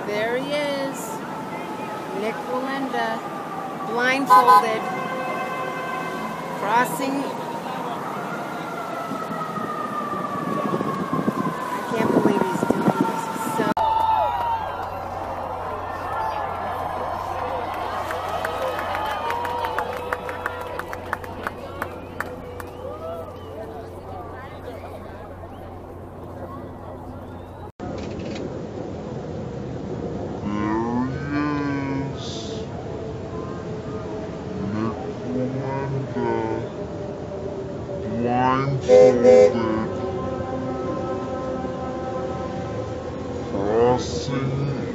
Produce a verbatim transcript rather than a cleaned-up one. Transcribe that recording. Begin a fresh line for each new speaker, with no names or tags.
There he is. Nik Wallenda, blindfolded, crossing. I can't believe he's doing this. So
blindfolded, crossing